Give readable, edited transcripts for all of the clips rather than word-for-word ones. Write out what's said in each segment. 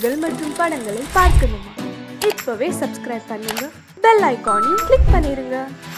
நிகழ்ச்சிகள் மற்றும் படங்களை பார்க்கணுமா? இப்பவே சப்ஸ்கிரைப் பண்ணுங்க, பெல் ஐகானையும் கிளிக் பண்ணிருங்க.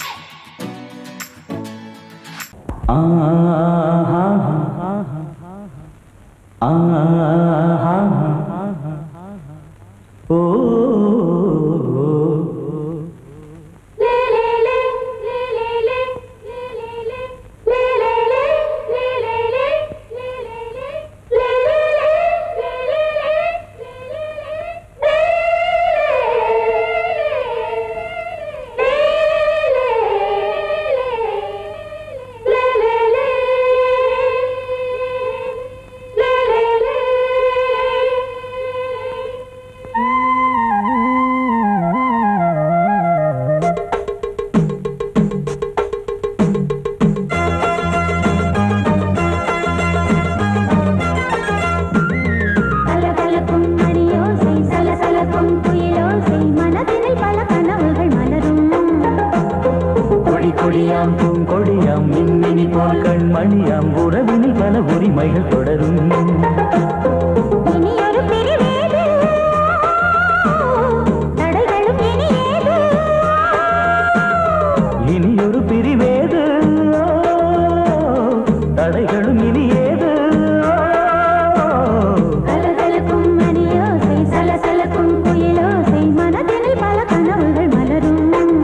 கொடியாம் மின்மினி போல் கண்மணியாம் உறவினில் பல உரிமைகள் தொடரும். இனியொரு பிரிவேது தடைகளும் இனியேது. கலகலக்கும் மணியோசை சலசலக்கும் குயிலோசை மனதினில் பல கனவுகள் மலரும்.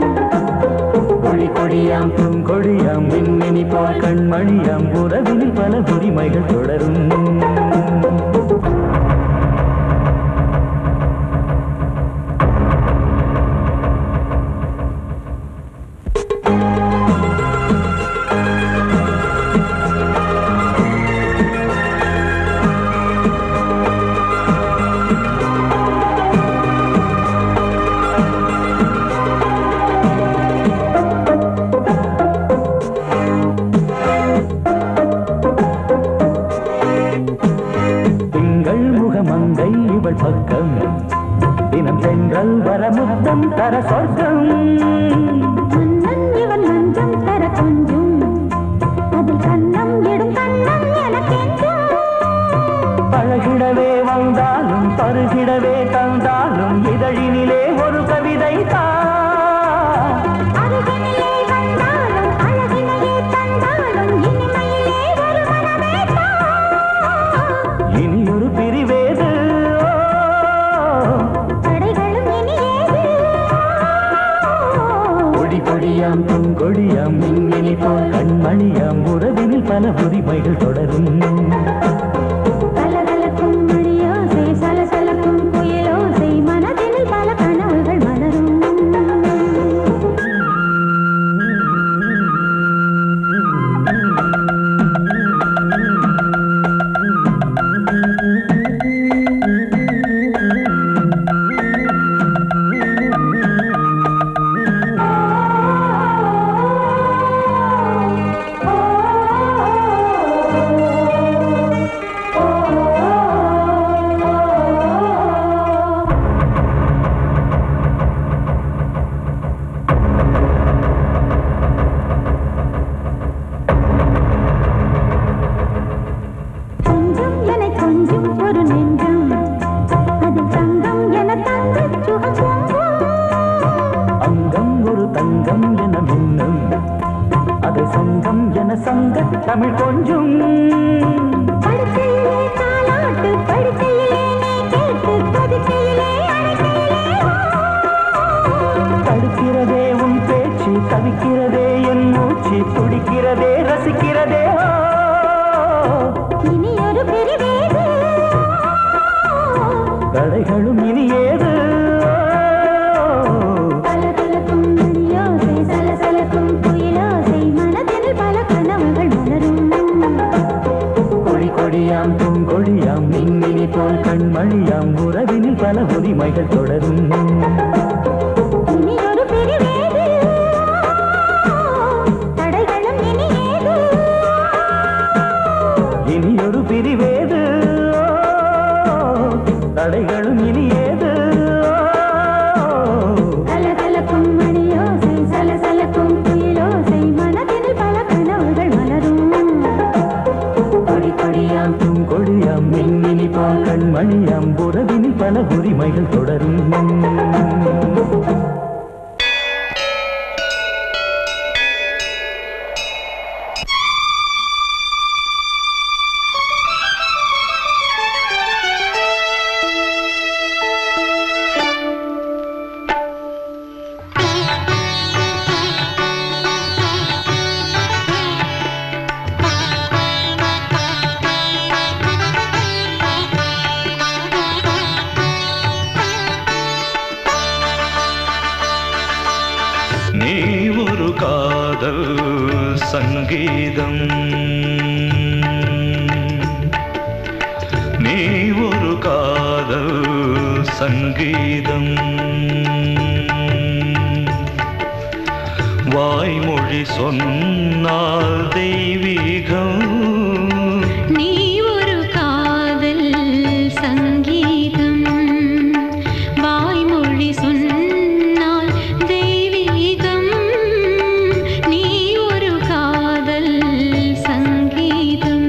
கொடியாம் பூங்கொடியாம் மின்மினி போல் கண்மணியாம் உறவினில் பல உரிமைகள் தொடரும். மங்கை இவள் பக்கம் தினம் சென்றல் வர முத்தம் தர சொர்க்கம். மன்னன் இவன் மஞ்சம் தர கொஞ்சம் அதில் கண்ணம் இடும் கண்ணம் எனக்கென்றும். பழகிடவே வந்தாலும் பருகிடவே தந்தாலும் இதழினிலே ஒரு கவிதை தான். அருகினிலே வந்தாலும் அழகினையே தந்தாலும் இனிமையிலே ஒரு மனமே தான். இனியொரு பிரிவேது தடைகளும் இனியேது. கொடியாம் பூங்கொடியாம் மின்மினி போல் கண்மணியாம் உறவினில் பல உரிமைகள் தொடரும். கலகலக்கும் மணியோசை சலசலக்கும் குயிலோசை மனதினில் பல கனவுகள் மலரும். கொஞ்சம் ஒரு நெஞ்சம் அதில் தங்கம் என தங்க சுகம். அங்கம் ஒரு தங்கம் என மின்னும் அதை சங்கம் என சங்க தமிழ் கொஞ்சம். படுக்கையிலே தாலாட்டு படுக்கையிலே நீ கேட்டு படுக்கையிலே அழைக்கையிலே தடுக்கிறதே உன் பேச்சு தவிக்கிறதே என் மூச்சு துடிக்கிறதே ரசிக்கிறதே. இனியொரு பிரிவேது தடைகளும் இனியேது. கலகலக்கும் மணியோசை சலசலக்கும் குயிலோசை மனதினில் பல கனவுகள் மலரும். கொடியாம் பூங்கொடியாம் மின்மினி போல் கண்மணியாம் உறவினில் பல உரிமைகள் தொடரும். இனியொரு பிரிவேது தடைகளும் இனியேது. இனியொரு பிரிவேது தடைகளும் இனியேது. கலகலக்கும் மணியோசை சலசலக்கும் குயிலோசை மனதினில் பல கனவுகள் மலரும். கொடியாம் பூங்கொடியாம் மின்மினி போல் கண்மணியாம் உறவினில் உறவினில் பல உரிமைகள் தொடரும். சங்கீதம் நீ ஒரு காதல் சங்கீதம் வாய்மொழி சொன்னால் தெய்வீகம் நீ ஒரு காதல் சங்கீதம் வாய்மொழி சொன்னால் தெய்வீகம் நீ ஒரு காதல் சங்கீதம்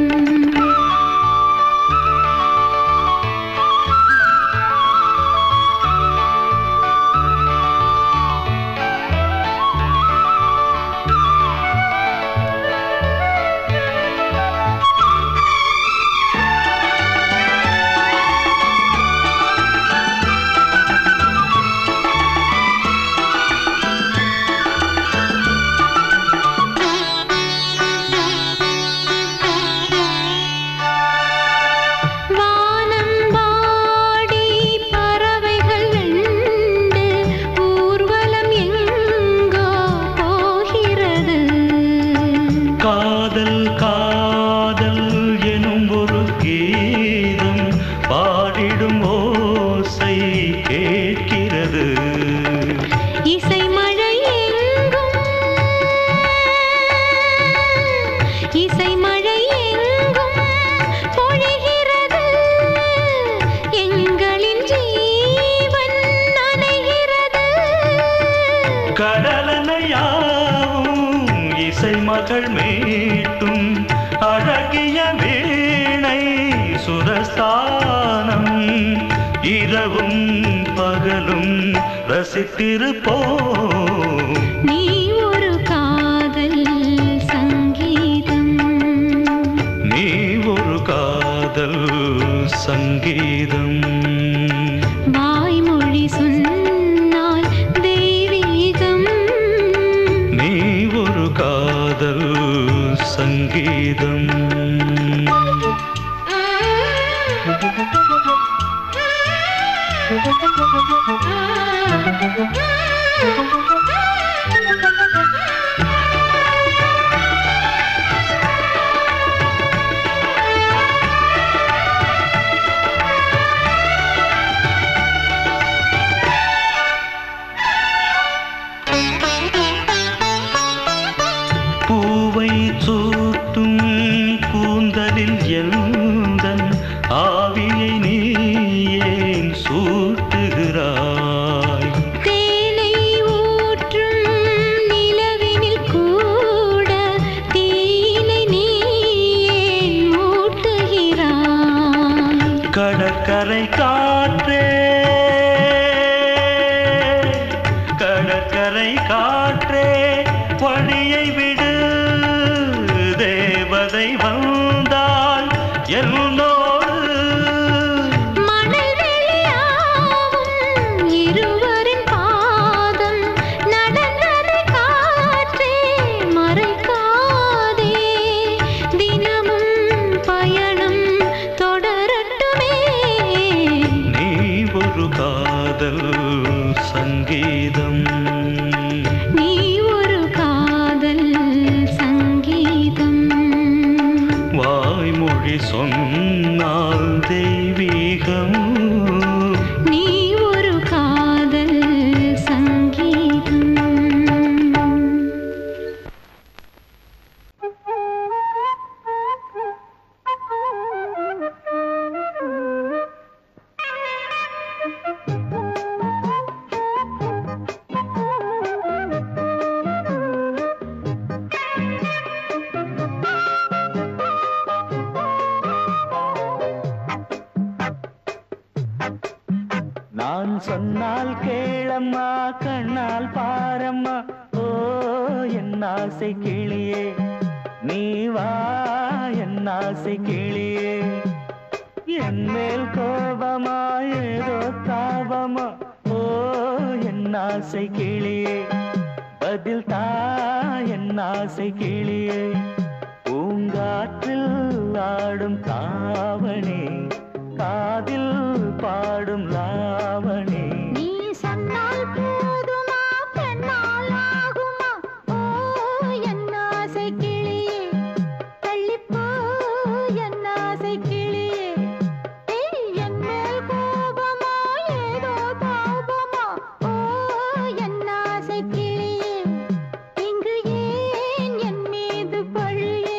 மகள் மீட்டும் அழகிய வீணை சுரஸ்தானம் இரவும் பகலும் ரசித்திருப்போம் நீ ஒரு காதல் சங்கீதம் நீ ஒரு காதல் சங்கீதம் வாய்மொழி சொன்னால் தெய்வீகம் நீ ஒரு காதல் சங்கீதம் பூவை சூட்டும் கூந்தலில் எந்தன் ஆவியை நீ ஏன் சூட்டுகிறாய் தேனை ஊற்றும் நிலவினில் கூட தீனை நீ ஏன் மூட்டுகிறாய் கடற்கரை காற்றே கடற்கரை காற்றே வழியை விடு தேவதை வந்தால் என்னோடு மணல் வெளியாகும் இருவரின் பாதம் நடந்ததை காற்றே மறைக்காதே தினமும் பயணம் தொடரட்டுமே நீ ஒரு காதல் சங்கீதம் நீ ஒரு காதல் சங்கீதம் வாய்மொழி சொன்னால் தெய்வீகம் நீ ஒரு காதல் சங்கீதம் நான் சொன்னால் கேளம்மா கண்ணால் பாரம்மா ஓ என் ஆசை கிளியே நீ வா என் ஆசை கிளியே என் மேல் கோபமா ஏதோ தாபமா ஓ என் ஆசை கிளியே பதில் தா என் ஆசை கிளியே பூங்காற்றில் ஆடும் தாவணி காதில் பாடும் லாவணி நீ சொன்னால் போதுமா பெண்ணால் ஆகுமா ஓ என் ஆசை கிளியே தள்ளிப்போ என் ஆசை கிளியே என் மேல் கோபமா ஏதோ தாபமா ஓ என் ஆசை கிளியே இங்கு ஏன் என் மீது பழியே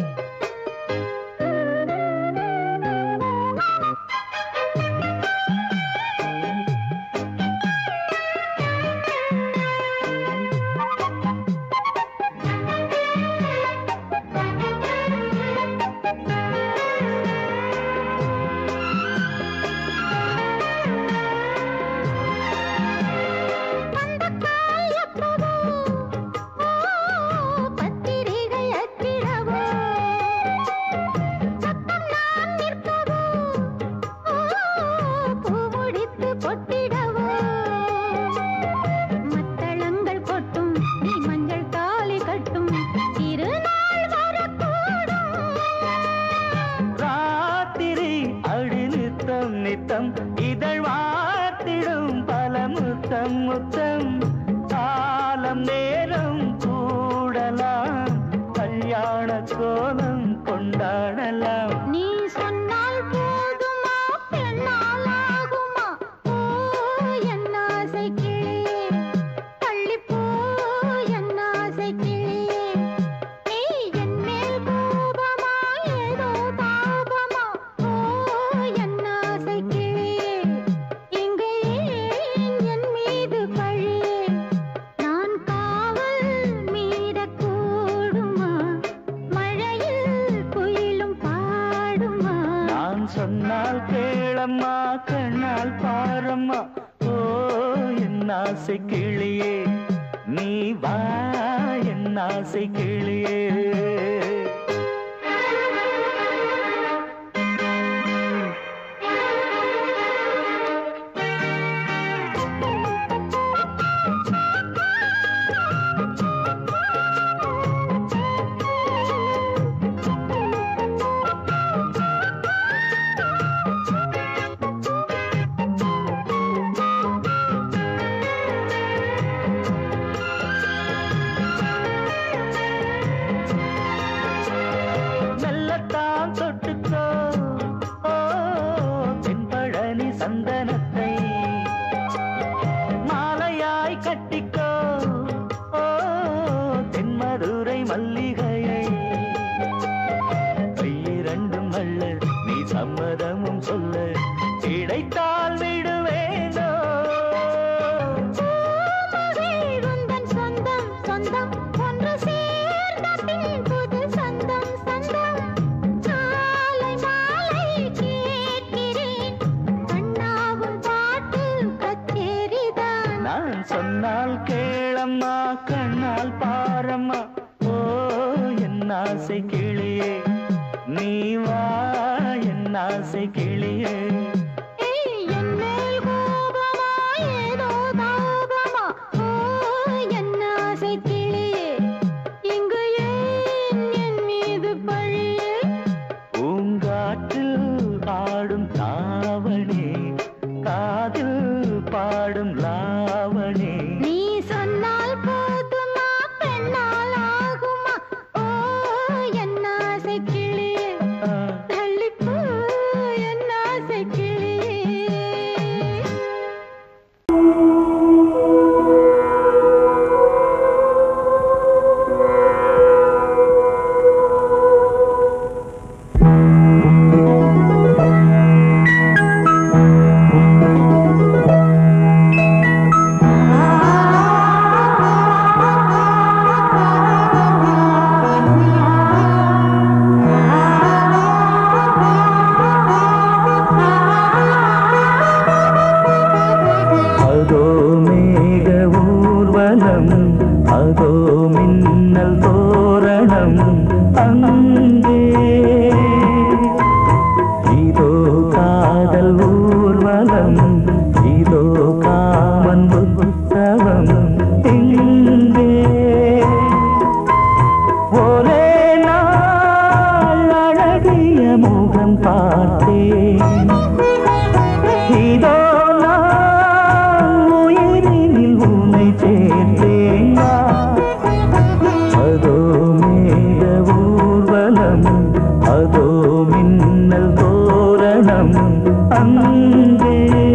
நித்தம் இதழ் வாத்திடும் பல முத்தம் முத்தம் காலம் நேரம் கூடலாம் கல்யாண கோலம் கொண்டாடலாம் நீ சொன்னால் போதுமா பெண்ணால் ஆகுமா ஓ என் ஆசை கிளியே தள்ளிப்போ என் ஆசை கிளியே நீ என் மேல் கோபமா ஏதோ தாபமா ஓ என் ஆசை கிளியே இங்கே என் மீது பழியே நான் காவல் மீறக்கூடுமா மழையில் குயிலும் பாடுமா நான் சொன்னால் கேளம்மா கண்ணால் பாரம்மா ஓ என் ஆசை கிளியே நீ வா என் ஆசை கிளியே மெல்லத்தான் தொட்டுக்கோ ஓ தென்பழனி சந்தனத்தை மாலையாய் கட்டிக்கோ ஓ தென்மதுரை மல்லிகையை கையிரண்டும் அள்ள நீ சம்மதமும் சொல்ல கிடைத்தால் விடுவேனோ உந்தன் சொந்தம் சொந்தம் ஒன்று சேர்ந்த பின் புது சொந்தம் சொந்தம் மாலை மாலை கேட்கிறேன் அண்ணாவும் பாட்டு கச்சேரிதான் நான் சொன்னால் கேளம்மா கண்ணால் பாரம்மா ஓ என் ஆசை கிளியே நீ வா என் ஆசை கிளியே என் மேல் கோபமா ஏதோ தாபமா ஓ என் ஆசை கிளியே இங்கு ஏன் என் மீது பழியே பூங்காற்றில் ஆடும் தாவணி காதில் பாடும் லாவணி நீ சொன்னால் போதுமா பெண்ணால் ஆகுமா ஓ என் ஊர்வலம் இதோ காமன் உற்சவம் இங்கே ஒரே நாள் அழகிய முகம் பார்த்தேன் இதோ நான் உயிரினில் உன்னை சேர்த்தேன் அதோ மேக ஊர்வலம் அதோ மின்னல் தோரணம் அங்கே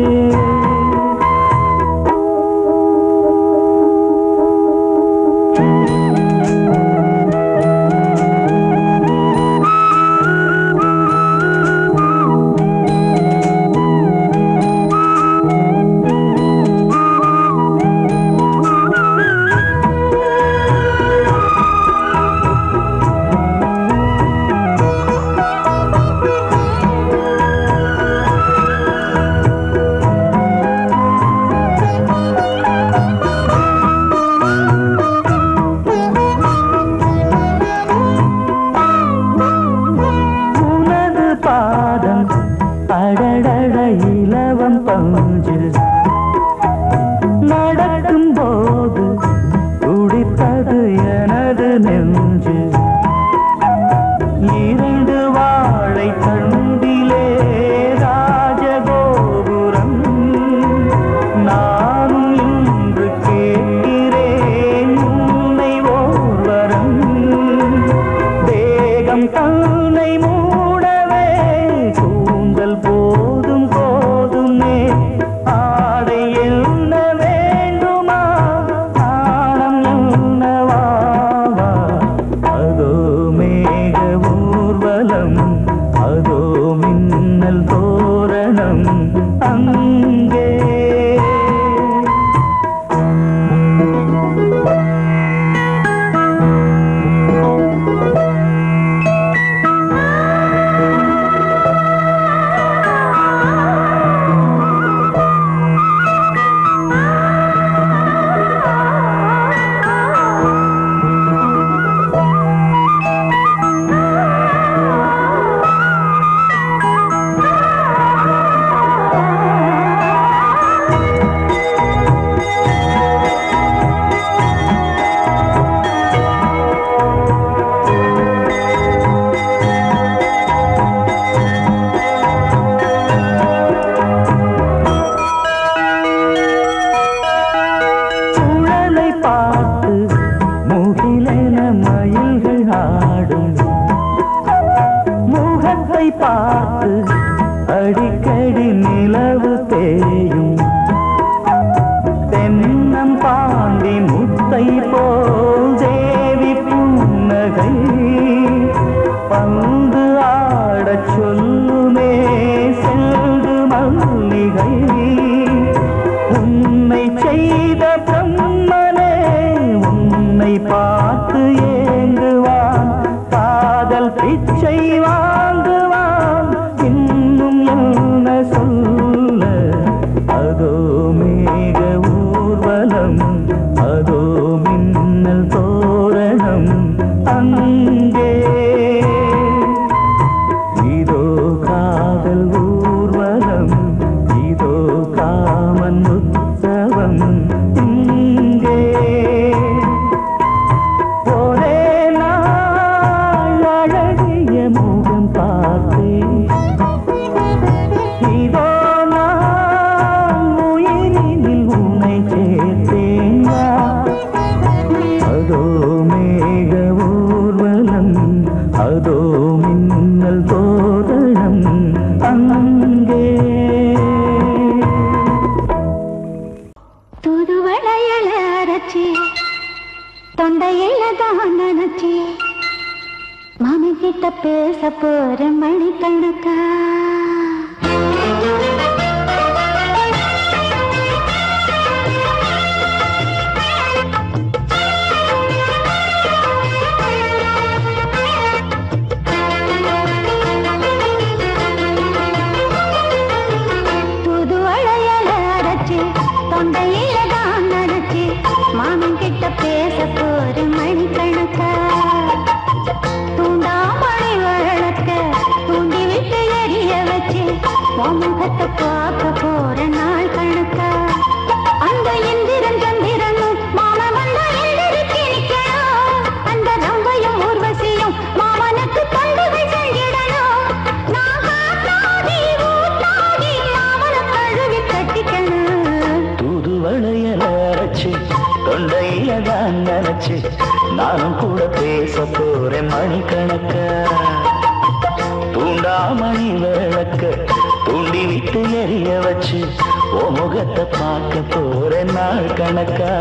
அடடட இலவம் பஞ்சு நடக்கும் போது துடித்தது எனது நெஞ்சு இரண்டு வாழை தண்டிலே ராஜகோபுரம் நானும் இன்று கேட்கிறேன் உன்னை ஓர்வரம் தேகம் தன்னை மூடவே கூந்தல் போதும் போதுமே ஆடை என்ன வேண்டுமா ஆடம் என்னவாவா அதோ மேக ஊர்வலம் அதோ மின்னல் தோரணம் அங்கே பார்த்து அடிக்கடி நிலவு தேயும் தென்னம் பாண்டி முத்தை போல் தேவி புன்னகை பந்து ஆடச் சொல்லுமே செல்து மல்லிகை உன்னை செய்த பிரம்மனே உன்னை பார்த்து ஏங்குவான் காதல் பிச்சை வாங்குவான் இன்னும் என்ன சொல்ல அதோ மேக ஊர்வலம் அதோ மின்னல் தோரணம் அங்கே இதோ காதல் ஊர்வலம் இதோ காமன் உற்சவம் இங்கே ஒரே நாள் அழகிய முகம் பார்த்தேன் இதோ நான் உயிரினில் உன்னை சேர்த்தேன் அதோ மேக ஊர்வலம் அதோ மின்னல் தோரணம் அங்கே தூதுவளையல அரைச்சி தொண்டையில தான் நினைச்சி மாமி கிட்ட பேச போற மணிக்கணக்கா தூதுவளையல அரைச்சி தொண்டையில தான் நினைச்சி மாமி கிட்ட பேச போற மணிக்கணக்கா தூண்டாமணி வழக்க தூண்டி விட்டு எரிய வச்சு முகத்தை பார்க்க போற நினைச்சு நானும் கூட பேச போறேன் மணிக்கணக்க. தூண்டாமணி விளக்க தூண்டி விட்டு எரிய வச்சு ஓ முகத்தை பார்க்க போறேன் நாள் கணக்கா.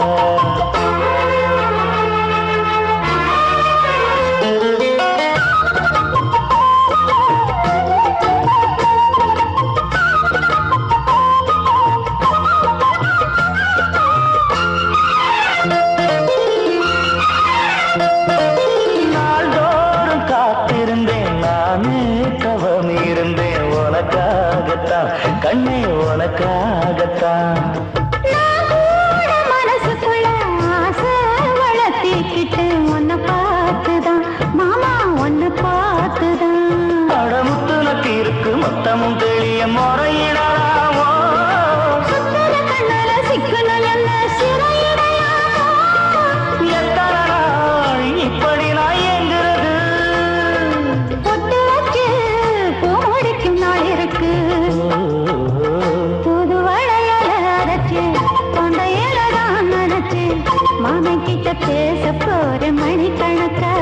கண்ணே உனக்காகத்தான் மனசுக்குள்ள ஆசை வளர்த்திக்கிட்டு உன்னை பார்த்துதான் மாமா உன்னை பார்த்துதான் அடமுத்து நக்கு இருக்கு மொத்தமும் தெளிய முறையிடலாமோ சுத்தர கண்ணல சிக்கணும் என்ன சிறையிடையாமோ எத்தனை நாள் இப்படி நான் எங்கிறது பொட்டு வச்சு போடிக்கும் நாள் இருக்கு பேச போற மணிக்கணக்கா.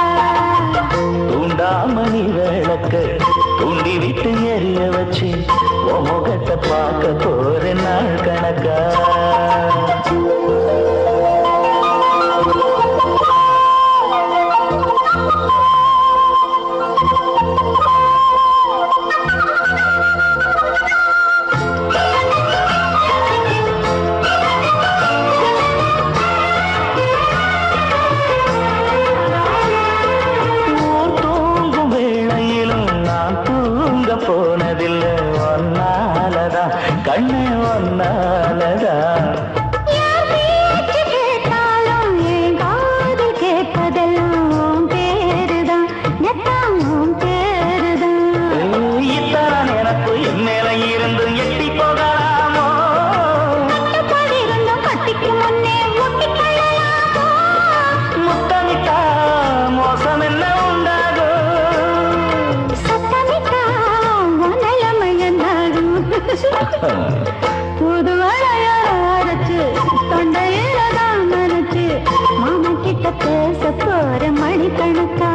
தூண்டாமணி விளக்க தூண்டி விட்டு எரிய வச்சு உன் முகத்தை பார்க்க போற நாள் கணக்கா. போனதில்லை ஒன்னாலதான் கண்ணு ஒன்னாலதான் கேட்டாலும் என் காது கேட்பதெல்லாம் பேருதான் எத்தாம் பேருதான் இத்தான் எனக்கு என் மேல இருந்து எட்டி போகலாமோ கட்டப்படி இருந்தும் கட்டிக்கு முன்னே முட்டிக்கொள்ளலாமோ முத்தமிட்டா மோசம் என்ன உண்டாகும் புது வளையாரச்சு தொண்டையில தான் மறைச்சு மாமா கிட்ட பேச போற மணிக்கணக்கா.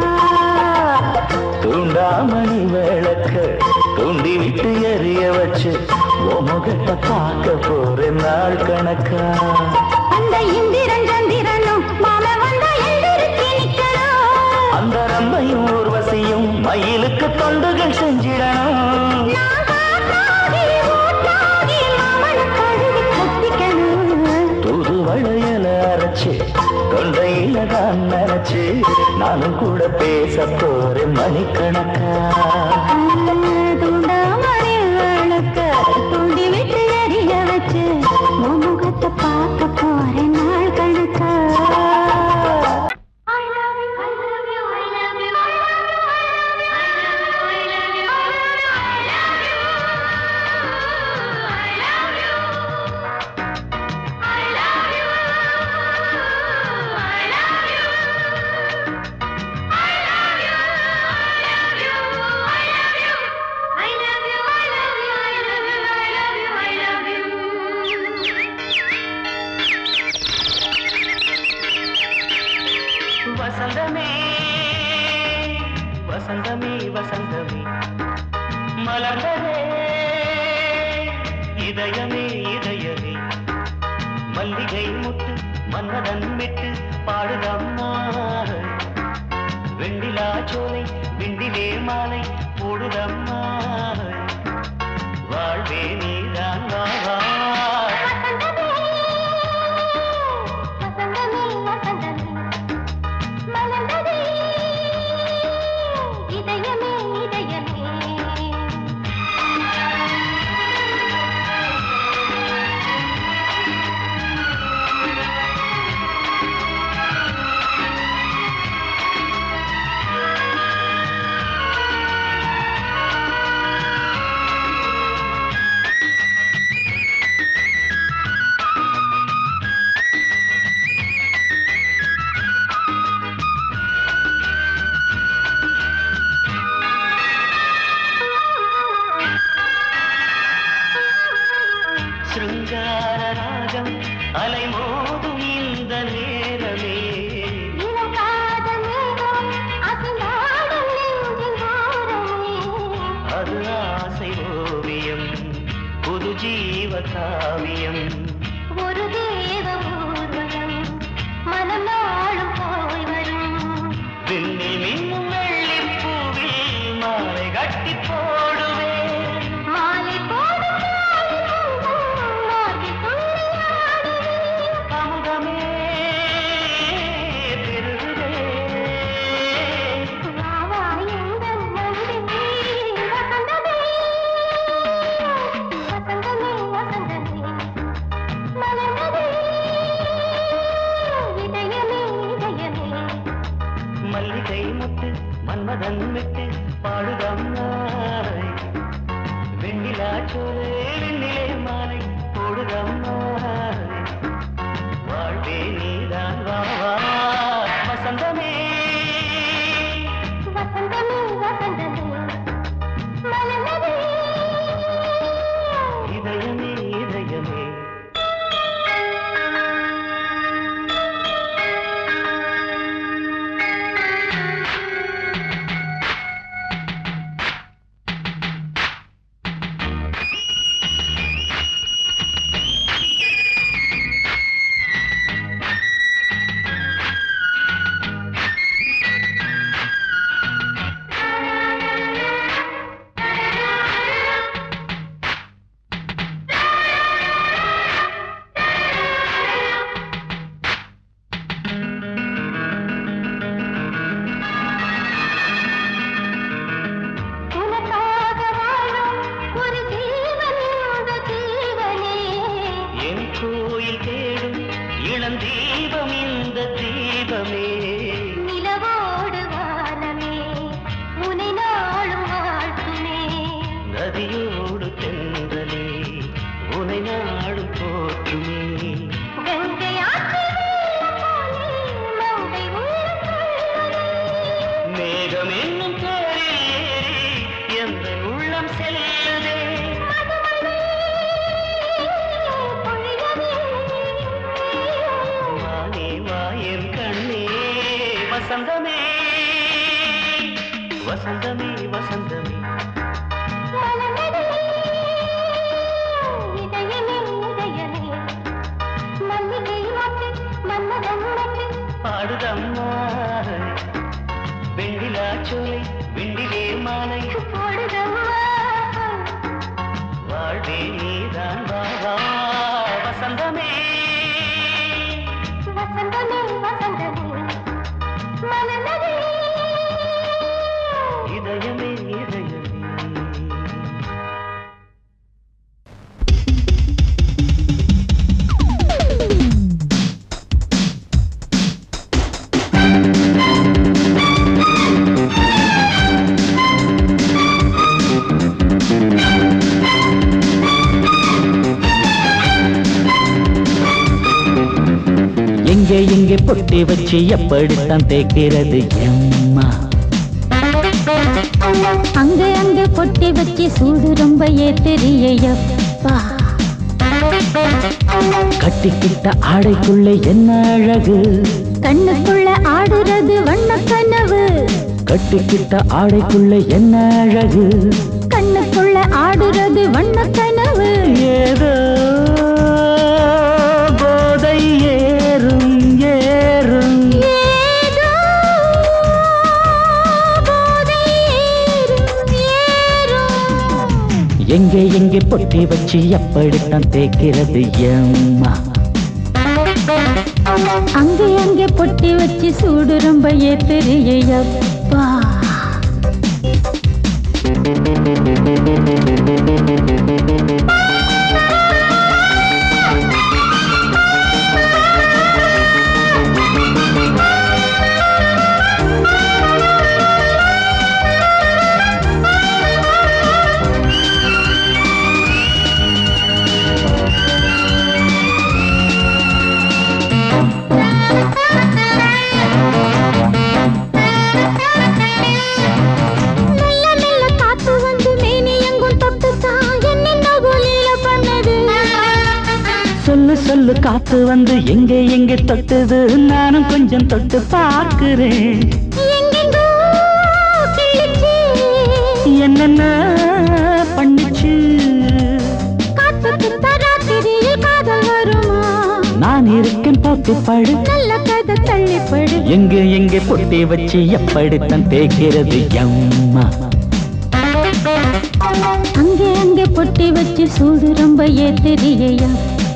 தூண்டாமணி விளக்க தூண்டி விட்டு எரிய வச்சு ஓ முகத்தை பார்க்க போற நாள் கணக்கா. அந்த இந்திரன் சந்திரனும் மாமா வந்தா எழுந்திருச்சு நிக்கணும் அந்த ரம்பையும் ஊர்வசியும் மயிலுக்கு தொண்டுகள் செஞ்சிடணும் தூது வளையல அரைச்சு தொண்டையில தான் நினைச்சு நானும் கூட பேச போறேன் மணிக்கணக்கா. தூண்டாமணி விளக்க தூண்டி விட்டு எரிய வச்சு முகத்தை பார்க்க போறேன் நாள் கணக்கா. வசந்தமே வசந்தமே வசந்தமே மலர்ந்ததே இதயமே இதயமே மல்லிகை முட்டு மன்னதன் விட்டு பாடுதம்மா வெண்ணிலா சோலை விண்டிலே மாலை போடுதம்மா வாழ்வே நீதான் வா சிருங்கார ராகம் அலைமோதும் இந்த நேரமே ஜீவ காவியம் ஒரு தேவ ஊர்வலம் மனம் நாளும் போய் வரும் விண்ணில் மின்னும் வெள்ளிப் பூவில் மாலை கட்டி போடுவேன் மாலை போடும் மார்கழி துள்ளியாடுவேன் அமுதமே பெருகுதே வா வா எங்கள் நந்தினி வசந்தமே வசந்தமே வசந்தமே மலர்ந்ததே இதயமே இதயமே மல்லிகை முத்து மன்மதன் விட்டு பாடுதம்மாய் வெண்ணிலா சோலை வெண்ணிலே மாலை போடுதம்மாய் வாழ்வே நீதான் வா வா வசந்தமே வசந்தமே வசந்தமே மலர்ந்ததே இதயமே இதயமே உனக்காக வாழும் ஒரு ஜீவன் இந்த ஜீவனே என் கோயில் தேடும் இளந்தீபம் இந்த தீபமே நிலவோடு வானமே உனை நாளும் வாழ்த்துமே நதியோடு தென்றலே உனை நாடும் போற்றுமே கங்கை ஆற்று வெள்ளம் போலே மங்கை உள்ளம் கொள்ளுமே மேகம் என்னும் தேரில் ஏறி எந்த உள்ளம் செல்லுதே பொழியவே வானே வாயன் கண்ணே வசந்தமே வசந்தமே வசந்தமே மலர்ந்ததே இதயமே இதயமே மல்லிகை மொட்டு மன்மதன் மொட்டு பாடுதம்மா வெண்ணிலா சோலை வெண்ணிலே மாலை போடுதம்மா வாழ்வே நீதான் வா வா வசந்தமே வசந்தமே வசந்தமே மலர்ந்ததே இதயமே இதயமே எங்கே எங்கே பொட்டி வச்சு எப்படித்தான் தேய்க்கிறது எம்மா அங்க அங்க பொட்டி வச்சு சூடு ரொம்ப ஏத்தெரியப்பா கட்டிக்கிட்ட ஆடைக்குள்ளே என்ன அழகு கண்ணுக்குள்ள ஆடுறது வண்ண கனவு கட்டிக்கிட்ட ஆடைக்குள்ளே என்ன அழகு கண்ணுக்குள்ள ஆடுறது வண்ண கனவு ஏதோ போதை ஏறும் ஏறும் ஏதோ போதை ஏறும் ஏறும் எங்கே எங்கே பொட்டி வச்சு எப்படித்தான் தேய்க்கிறது எம்மா அங்கே அங்கே பொட்டி வச்சு சூடு ரொம்ப ஏத்தெரியப்பா சொல்லு காத்து வந்து எங்கே எங்கே தொட்டுது நானும் கொஞ்சம் தொட்டு பார்க்கிறேன் என்னென்ன பண்ணுச்சு காத்து நான் இருக்கேன் பார்த்துப்பாடு நல்ல கதை தள்ளிப்படு எங்கே எங்கே பொட்டி வச்சு எப்படித்தான் தேய்க்கிறது அம்மா அங்கே அங்கே பொட்டி வச்சு சூடு ரொம்ப ஏத்தெரியையா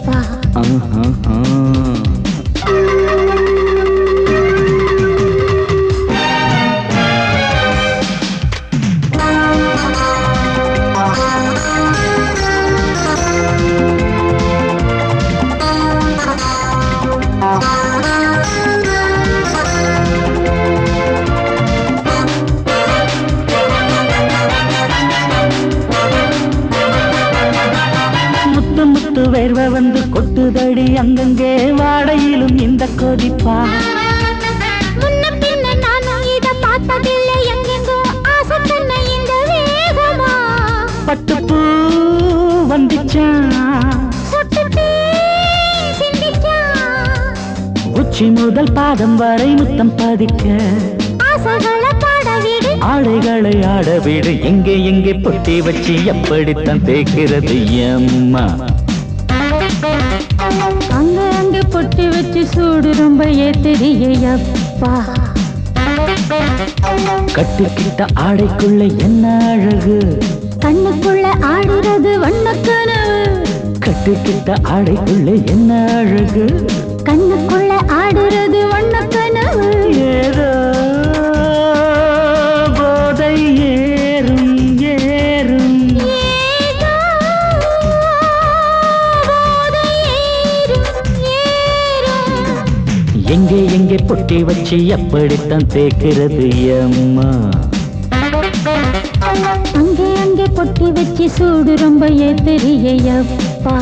வேர்வ வந்து கொட்டுதடி அங்கங்கே வாடையிலும் இந்த கொதிப்பா முன்ன பின்ன நானும் இத பார்த்ததில்லை எங்கெங்கோ ஆசை தன்னை இந்த வேகமா பட்டுப்பூ வந்துச்சான் சொட்டுட்டே சிந்திச்சான் உச்சி முதல் பாதம் வரை முத்தம் பதிக்க ஆசைகளை பாட விடு ஆடைகளை ஆட விடு எங்கே எங்கே பொட்டி வச்சு எப்படித்தான் தேய்க்கிறது அம்மா அங்க அங்க பொட்டி வச்சு சூடு ரொம்ப ஏத்தெரியப்பா கட்டிக்கிட்ட ஆடைக்குள்ள என்ன அழகு கண்ணுக்குள்ள ஆடுறது வண்ணக்கனவு கட்டிக்கிட்ட ஆடைக்குள்ள என்ன அழகு கண்ணுக்குள்ள ஆடுறது வண்ணக்கனவு ஏதோ போதை ஏறும் ஏறும் ஏதோ போதை ஏறும் ஏறும் எங்கே எங்கே பொட்டி வச்சு எப்படித்தான் தேய்க்கிறது அம்மா அங்கே அங்கே பொட்டி வச்சு சூடு ரொம்ப ஏத்தெரியப்பா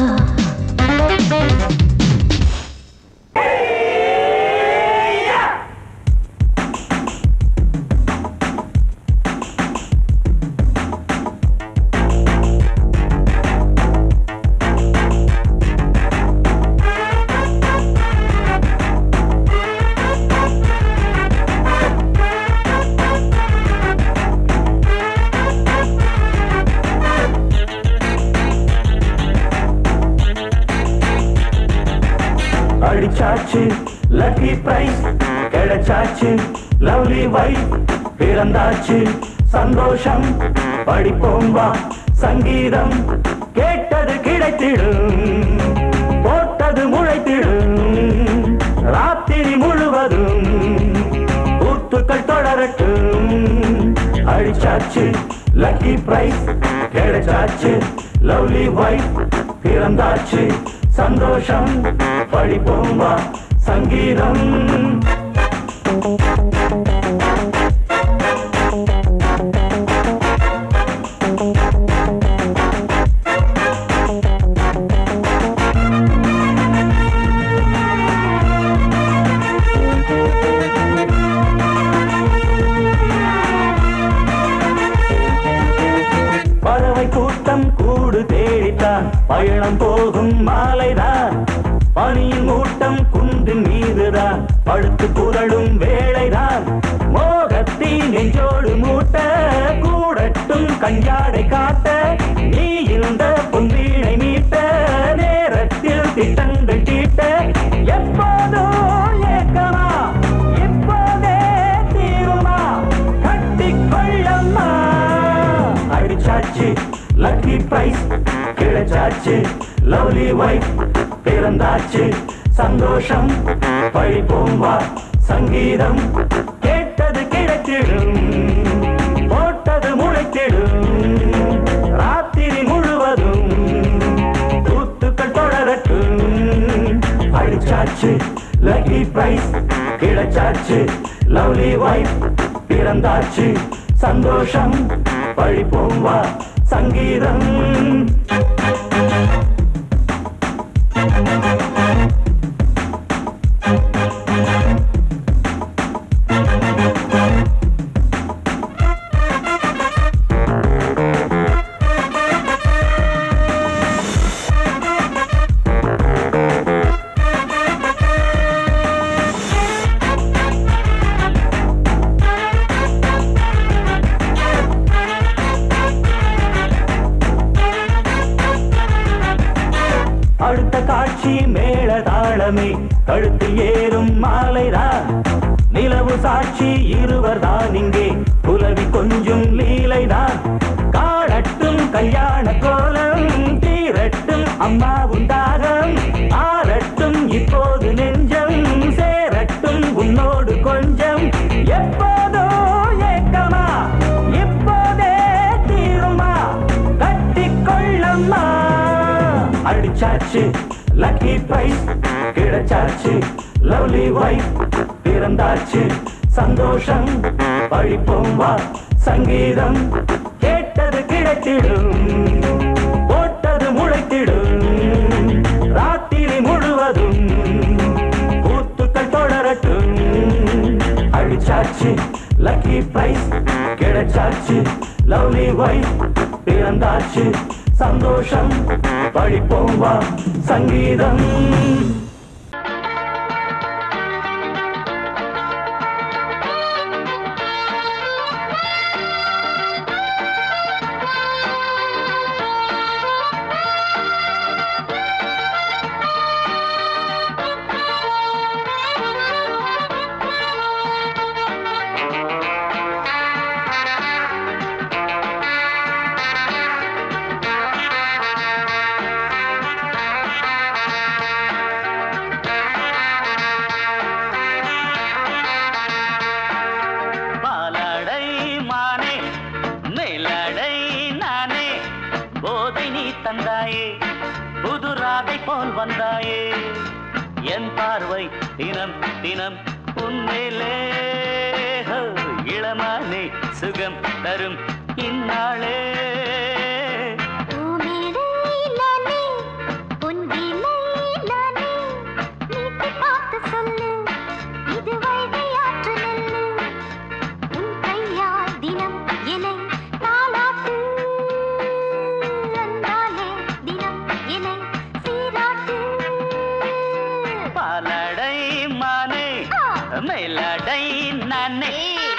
அடிச்சாச்சு லக்கி பிரைஸ் கிடைச்சாச்சு லவ்லி வைஃப் பிறந்தாச்சு சந்தோஷம் படிப்போம் வா சங்கீதம் கேட்டது கிடைத்திடும் போட்டது முளைத்திடும் ராத்திரி முழுவதும் கூத்துக்கள் தொடரட்டும் அடிச்சாச்சு லக்கி பிரைஸ் கிடைச்சாச்சு லவ்லி வைஃப் பிறந்தாச்சு சந்தோஷம் படிப்போம் வா சங்கீதம் பறவை கூட்டம் கூடு தேடித்தான் பயணம் போகும் மாலைதான் பனியின் மூட்டம் குன்றின் மீதுதான் படுத்து புரளும் வேளைதான் மோகத்தின் நெஞ்சோடு மூட்ட கூடட்டும் கஞ்சாடை காட்ட நீ இந்த பொன்வீணை மீட்ட நேரத்தில் திட்டங்கள் தீட்ட எப்போதும் ஏக்கமா இப்போதே தீருமா கட்டிக்கொள்ளம்மா அடிச்சாச்சு லக்கி பிரைஸ் கிடைச்சாச்சு லவ்லி வைஃப் பிறந்தாச்சு சந்தோஷம் படிப்போம் வா சங்கீதம் கேட்டது கிடைத்திடும் போட்டது முளைத்திடும் ராத்திரி முழுவதும் கூத்துக்கள் தொடரட்டும் அடிச்சாச்சு லக்கி பிரைஸ் கிடைச்சாச்சு லவ்லி வைஃப் பிறந்தாச்சு சந்தோஷம் படிப்போம் வா சங்கீதம் அடுத்த காட்சி மேளதாள மானே கழுத்தில் ஏறும் மாலைதான் நிலவு சாட்சி இருவர்தான் இங்கே புலவி கொஞ்சம் லீலைதான் காணட்டும் கல்யாண கோலம் தீரட்டும் அம்மா உண்டாகம் ஆரட்டும் இப்போது நெஞ்சம் சேரட்டும் உன்னோடு கொஞ்சம் எப்போதோ ஏக்கமா இப்போதே தீருமா கட்டிக்கொள்ளம்மா அடிச்சாச்சு லக்கி பிரைஸ் கிடைச்சாச்சு லவ்லி வைஃப் பிறந்தாச்சு சந்தோஷம் பழிப்போம் வா சங்கீதம் கேட்டது கிடைத்திடும் போட்டது முளைத்திடும் ராத்திரி முழுவதும் கூத்துக்கள் தொடரட்டும் அடிச்சாச்சு லக்கி பிரைஸ் கிடைச்சாச்சு லவ்லி வைஃப் பிறந்தாச்சு சந்தோஷம் பழிப்போம் வா சங்கீதம் தினம் தினம் உன்மேலே இளமானே சுகம் தரும் இந்நாளே மேலடை நானே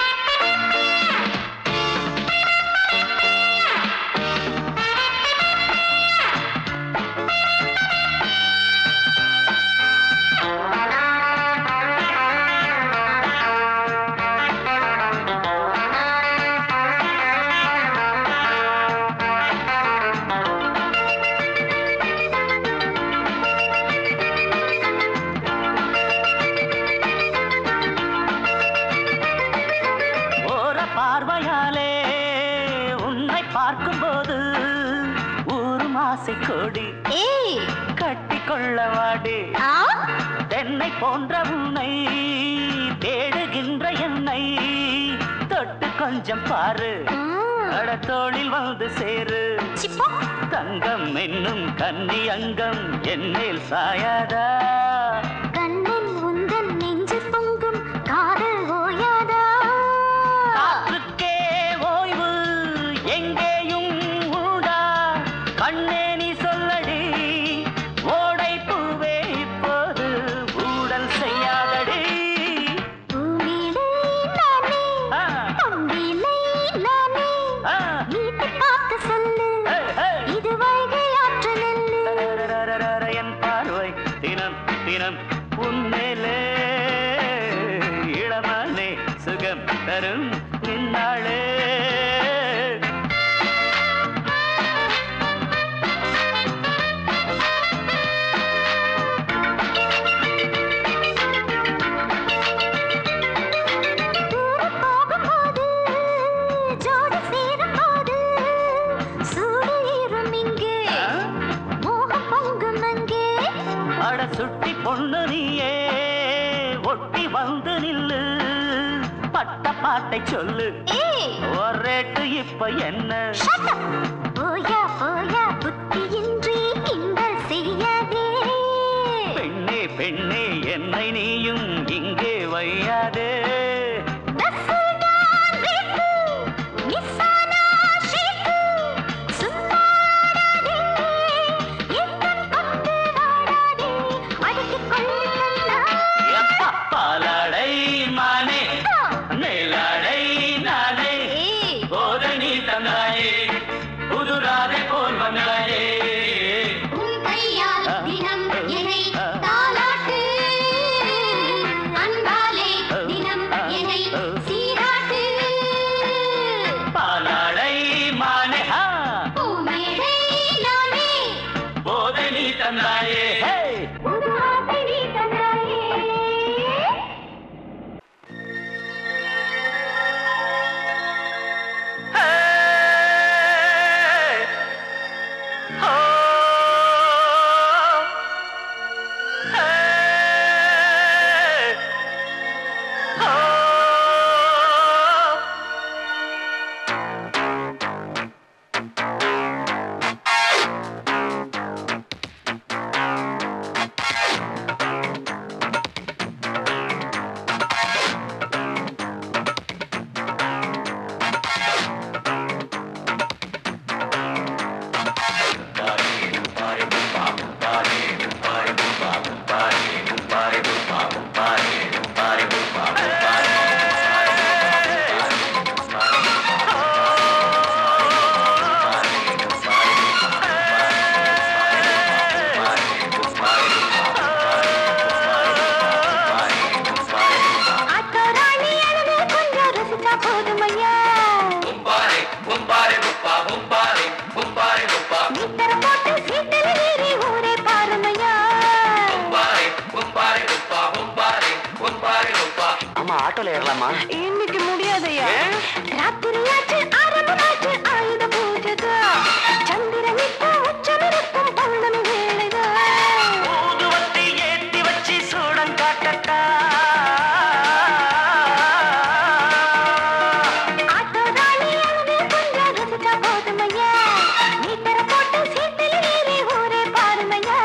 கொடி கட்டிக்கொள்ளவாடி தென்னை போன்ற உன்னை தேடுகின்ற என்னை தொட்டு கொஞ்சம் பாரு கடத்தோளில் வந்து சேரு தங்கம் என்னும் கன்னி அங்கம் என்னேல் சாயாதா கண்ணில் உந்தன் நெஞ்சு பொங்கும் காதல் ஓயாதா காற்றுக்கே ஓய்வு எங்கேயும் உண்டா கண்ணே உன்மேலே இளமானே சுகம் தரும் நின்னாளே சுட்டி பொண்ணு நீயே ஒட்டி வந்து நில்லு பட்ட பாட்டை சொல்லு ஒரேட்டு இப்ப என்ன போயா போயா புத்தியின்றி கிண்டல் செய்யாதே பெண்ணே பெண்ணே என்னை நீயும் இங்கே வையாதே புதுராதை போல் வந்தாயே தந்தாயே புது ஆசை நீ தந்தாயே இன்னைக்கு முடியாதையா ராத்திரியாச்சு ஆரம்பமாச்சு ஆயுத பூஜைதா சந்திரனிட்டு உச்சமிருக்கும் பௌர்ணமி வேளைதா ஊதுவத்தி ஏத்தி வச்சு சூடம் காட்டட்டா ஆட்டோதானி அழுது கொஞ்சம் ரசிச்சா போதுமையா மீட்டர போட்டு சீட்டில் ஏறி ஊரே பாருமையா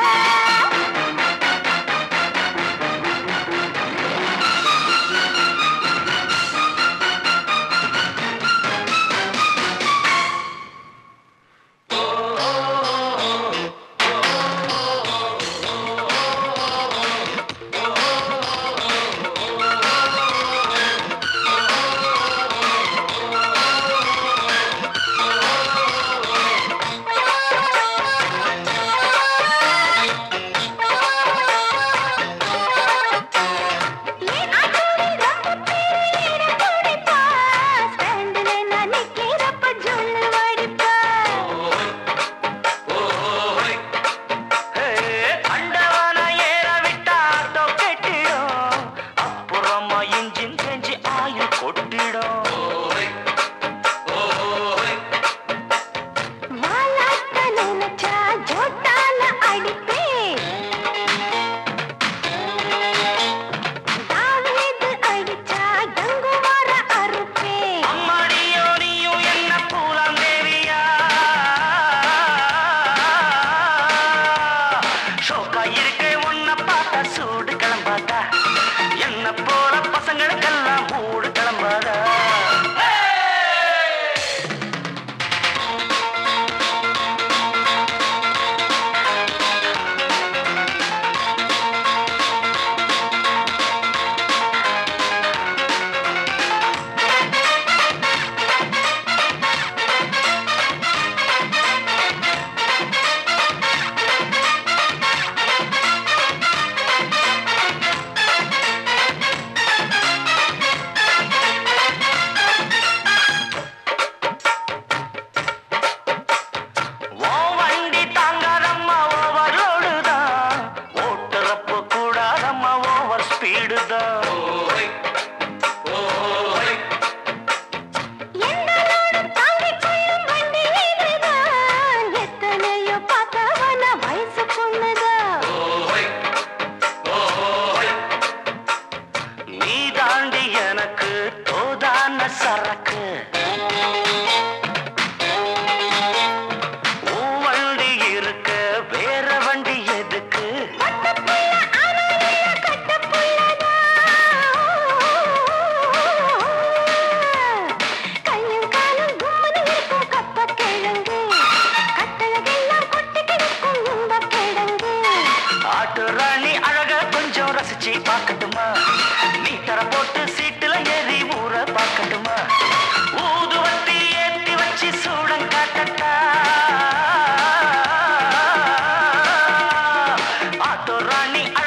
ராணி